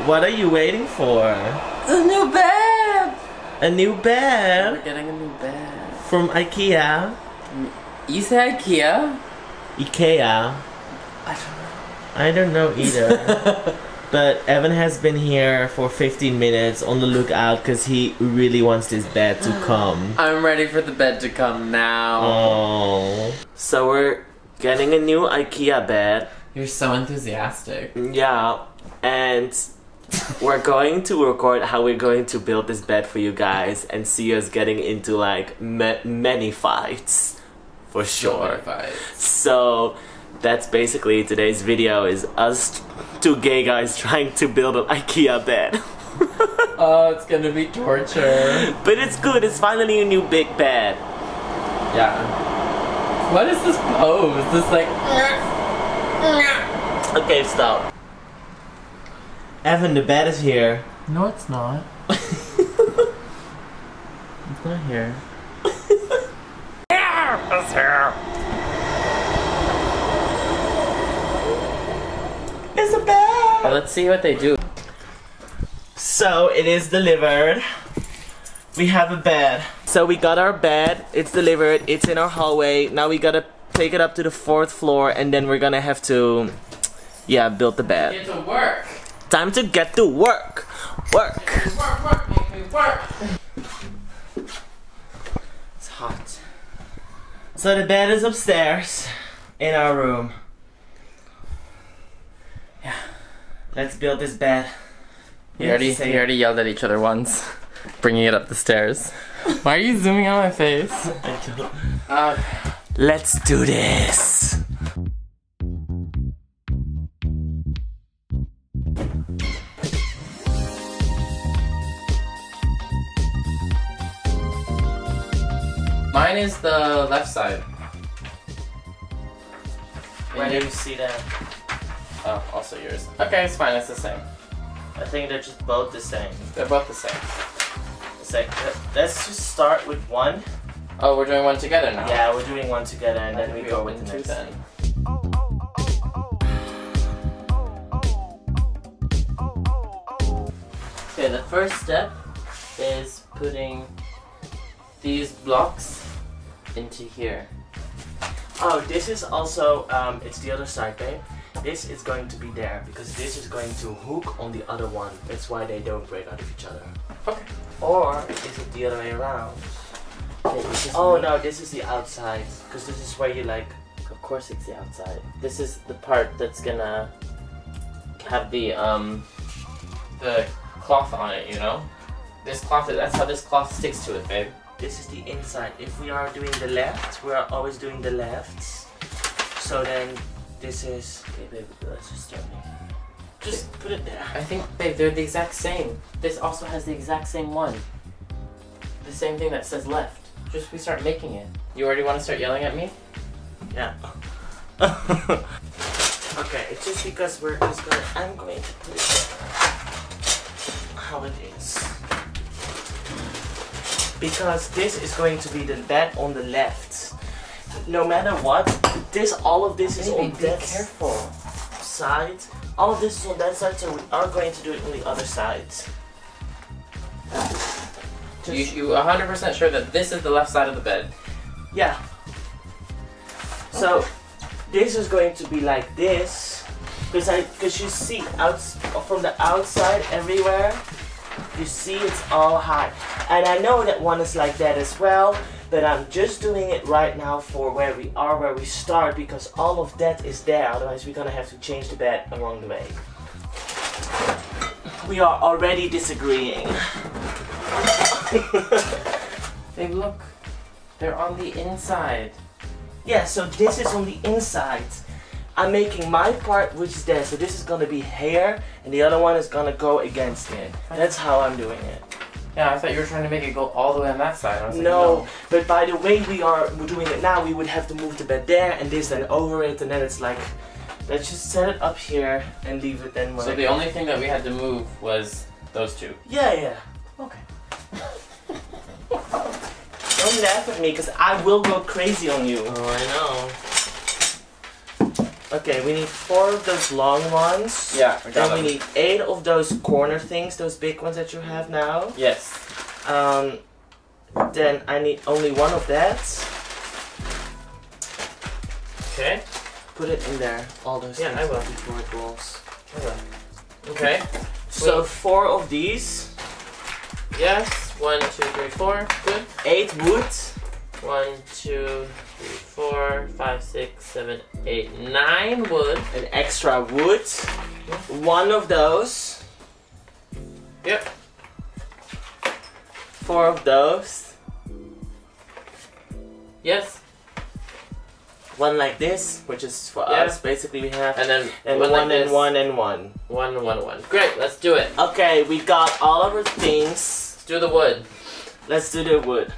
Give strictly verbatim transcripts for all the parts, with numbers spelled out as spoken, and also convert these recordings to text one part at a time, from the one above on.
What are you waiting for? A new bed! A new bed? We're getting a new bed. From IKEA? You say IKEA? IKEA. I don't know. I don't know either. But Evan has been here for fifteen minutes on the lookout because he really wants this bed to come. I'm ready for the bed to come now. Oh. So we're getting a new IKEA bed. You're so enthusiastic. Yeah. And we're going to record how we're going to build this bed for you guys and see us getting into like ma many fights. For sure. So many fights. So that's basically today's video, is us two gay guys trying to build an IKEA bed. Oh, it's gonna be torture. But it's good, it's finally a new big bed. Yeah. What is this pose? This like... Okay, stop. Evan, the bed is here. No, it's not. It's not here. Yeah, it's here. It's a bed! Well, let's see what they do. So, it is delivered. We have a bed. So we got our bed, it's delivered, it's in our hallway. Now we gotta take it up to the fourth floor and then we're gonna have to, yeah, build the bed. Get to work! Time to get to work! Work! Make me work, work, make me work! It's hot. So the bed is upstairs in our room. Yeah. Let's build this bed. We already, we already yelled at each other once, bringing it up the stairs. Why are you zooming on my face? I don't. Uh, Let's do this! Mine is the left side. Where do you see that? Oh, also yours. Okay, it's fine, it's the same. I think they're just both the same. They're both the same. It's like, let's just start with one. Oh, we're doing one together now? Yeah, we're doing one together and I then we we go with open the two next. then. Okay, the first step is putting these blocks into here. Oh, this is also, um, it's the other side, babe. This is going to be there because this is going to hook on the other one. That's why they don't break out of each other. Okay. Or is it the other way around? Okay, this is Oh me. no, this is the outside because this is where you like. Of course it's the outside. This is the part that's gonna have the um the cloth on it, you know? This cloth, that's how this cloth sticks to it, babe. This is the inside. If we are doing the left, we are always doing the lefts. So then this is. Okay, babe, let's just start making. Just put it there. I think, babe, they're the exact same. This also has the exact same one. The same thing that says left. Just we start making it. You already want to start yelling at me? Yeah. Okay, it's just because we're just gonna. I'm going to put it how it is. Because this is going to be the bed on the left. No matter what, this all of this is Baby, on be that careful. side. All of this is on that side, so we are going to do it on the other side. You, you one hundred percent sure that this is the left side of the bed? Yeah. So this is going to be like this, because I, because you see out from the outside everywhere. You see it's all high, and I know that one is like that as well. But I'm just doing it right now for where we are, where we start, because all of that is there. Otherwise, we're gonna have to change the bed along the way. We are already disagreeing. Babe, look. They're on the inside. Yeah, so this is on the inside. I'm making my part, which is there. So this is gonna be here, and the other one is gonna go against it. That's how I'm doing it. Yeah, I thought you were trying to make it go all the way on that side. I was like, No, no. but by the way we are doing it now, we would have to move the bed there and this then over it, and then it's like, let's just set it up here and leave it then. So the only thing that we had to move was those two. Yeah, yeah. Okay. Don't laugh at me, because I will go crazy on you. Oh, I know. Okay, we need four of those long ones. Yeah, we got Then them. we need eight of those corner things, those big ones that you have now. Yes. Um, then I need only one of that. Okay. Put it in there, all those Yeah, things I will. before it rolls. Okay. So four of these. Yes. One, two, three, four. Good. Eight wood. One, two, three, four, five, six, seven, eight, nine wood. An extra wood. One of those. Yep. Four of those. Yes. One like this, which is for Yeah. us. Basically, we have. And then And one, one, like and this. one and one. One, one, one. Great. Let's do it. Okay, we got all of our things. Let's do the wood. Let's do the wood.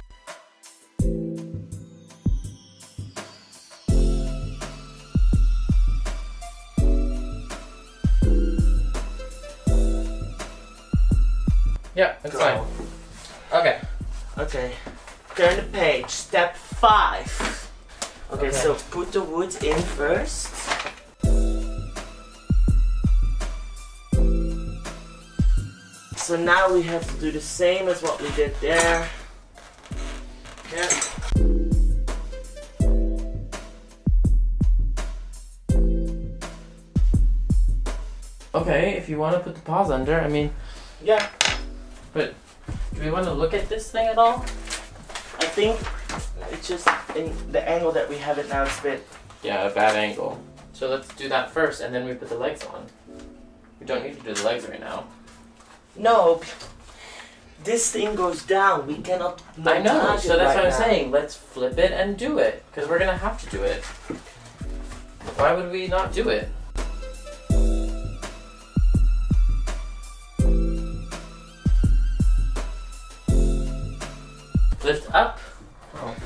Yeah, that's Go. fine. Okay. Okay. Turn the page. Step five. Okay, Okay. so put the wood in first. So now we have to do the same as what we did there. Yeah. Okay, if you want to put the paws under, I mean, Yeah, but do we want to look at this thing at all? I think it's just in the angle that we have it now is a bit. Yeah, a bad angle. So let's do that first, and then we put the legs on. We don't need to do the legs right now. No, this thing goes down. We cannot. I know, montage so it that's right what I'm now. saying. Let's flip it and do it, because we're gonna have to do it. Why would we not do it? Lift up. Oh.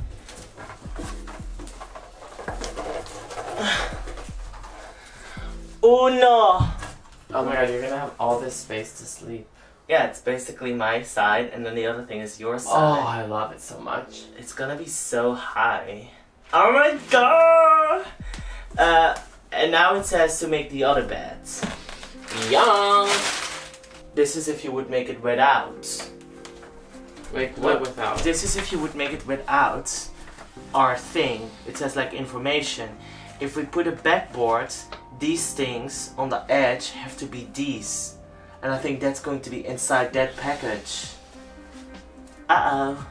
Oh no! Oh my god, you're gonna have all this space to sleep. Yeah, it's basically my side, and then the other thing is your Oh, side. I love it so much. It's gonna be so high. Oh my god! Uh, and now it says to make the other beds. Young! This is if you would make it without. Make what without? This is if you would make it without our thing. It says like information. If we put a backboard, these things on the edge have to be these. And I think that's going to be inside that package. Uh-oh.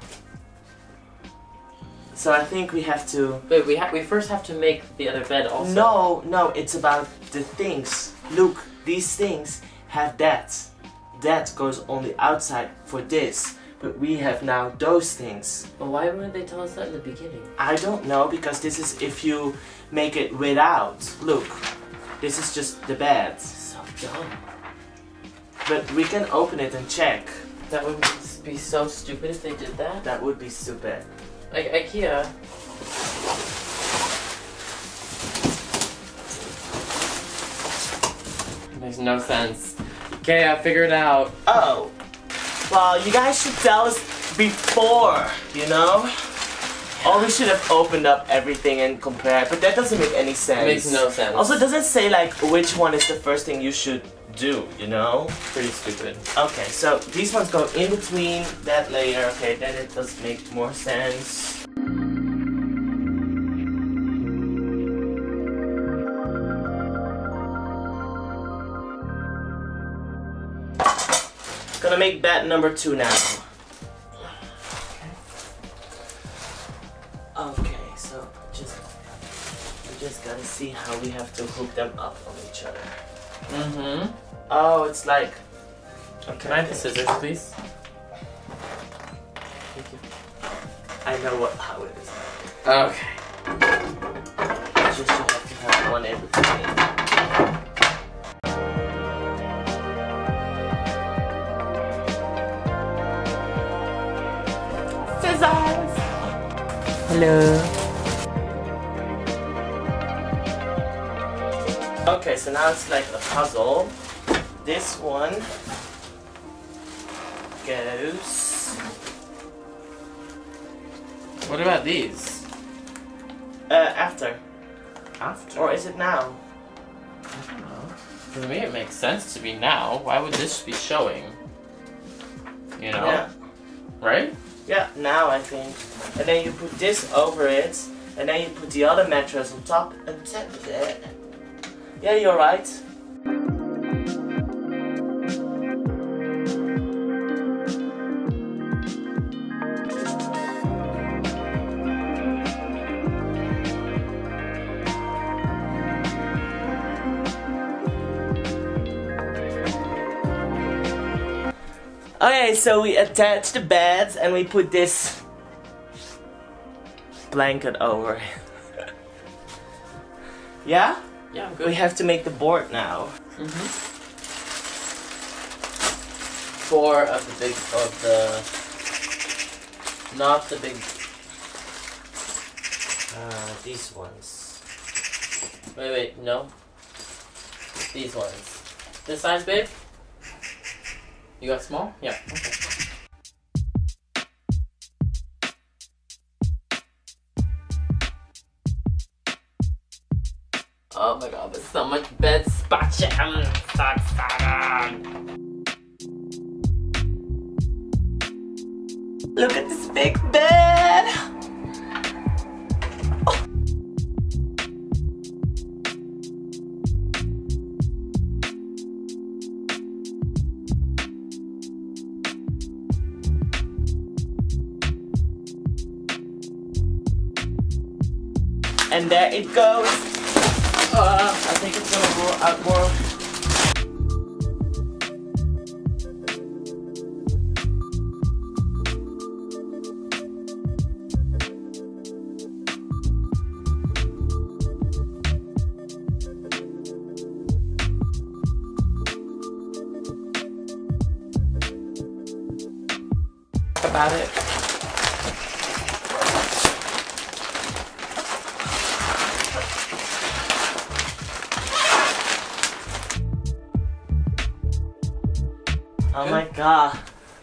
So I think we have to... But we, ha we first have to make the other bed also. No, no, it's about the things. Look, these things have that. That goes on the outside for this. But we have now those things. But why wouldn't they tell us that in the beginning? I don't know, because this is if you make it without. Look, this is just the bed. So dumb. But we can open it and check. That would be so stupid if they did that. That would be stupid. Like IKEA. Makes no sense. IKEA, figure it out. Oh, well, you guys should tell us before, you know? Or we should have opened up everything and compared, but that doesn't make any sense. It makes no sense. Also, it doesn't say like which one is the first thing you should do, you know? Pretty stupid. Okay, so these ones go in between that layer. Okay, then it does make more sense. Gonna make bed number two now. Okay, so just we just gotta see how we have to hook them up on each other. Mm-hmm. Oh, it's like. Okay. Can I have the scissors, please? Thank you. I know what how it is. Okay. It's just you have to have one in between. Scissors. Hello. Okay, so now it's like a puzzle. This one goes. What about these? Uh, after. After. Or is it now? I don't know. For me, it makes sense to be now. Why would this be showing? You know? Yeah. Right? Yeah, now I think. And then you put this over it, and then you put the other mattress on top, and that's it. Yeah, you're right. Okay, so we attach the beds and we put this blanket over it. Yeah? Yeah, I'm good. We have to make the board now. Mm-hmm. Four of the big, of the, not the big, Uh, these ones. wait, wait, no. These ones. This size big? You got small? Yeah, okay. Oh my god, there's so much bed spatching. So excited. Look at this big bed! Oh. And there it goes. Uh, I think it's gonna roll out more. About it. Oh my god.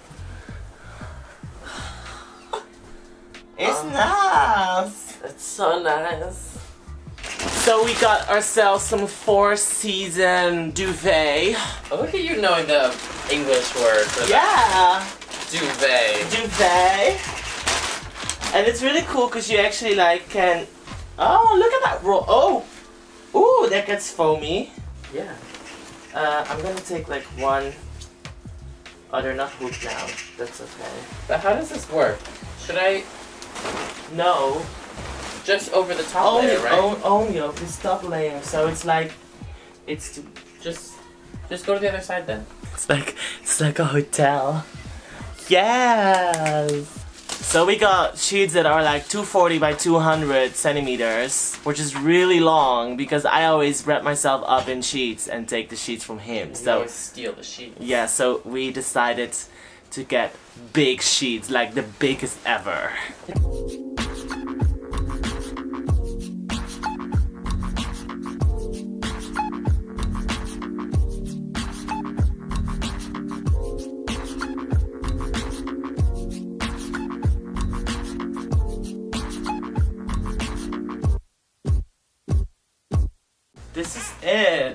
It's Um, nice. It's so nice. So we got ourselves some four season duvet. Oh, look at you knowing the English word for Yeah. duvet. Duvet. And it's really cool because you actually like can. Oh, look at that roll. Oh. Ooh, that gets foamy. Yeah. Uh, I'm gonna take like one. Oh, they're not hooked now. That's okay. But how does this work? Should I No. just over the top Only, layer, right? on- only of this top layer. So it's like, it's to, Just, just go to the other side then. it's like, it's like a hotel. Yes. So we got sheets that are like two forty by two hundred centimeters, which is really long because I always wrap myself up in sheets and take the sheets from him. You So always steal the sheet. yeah, so we decided to get big sheets, like the biggest ever. This is it.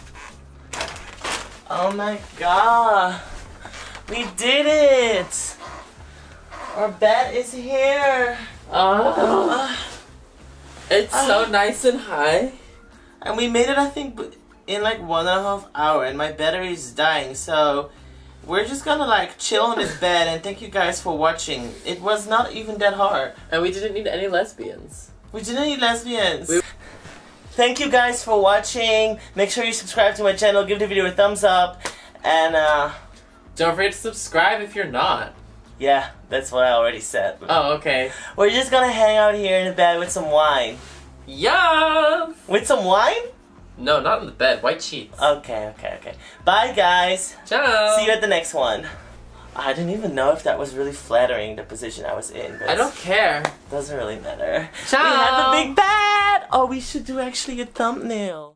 Oh my god. We did it. Our bed is here. Oh, it's so nice and high. And we made it, I think, in like one and a half hour, and my battery is dying, so we're just gonna like chill on this bed and thank you guys for watching. It was not even that hard. And we didn't need any lesbians. We didn't need lesbians. We Thank you guys for watching. Make sure you subscribe to my channel, give the video a thumbs up, and uh, don't forget to subscribe if you're not. yeah, that's what I already said. Oh, okay. We're just gonna hang out here in the bed with some wine. Yes! With some wine? No, not in the bed. White sheets. Okay, okay, okay. Bye, guys. Ciao. See you at the next one. I didn't even know if that was really flattering, the position I was in. But I don't care. doesn't really matter. Ciao. We have a big bed. Oh, we should do actually a thumbnail.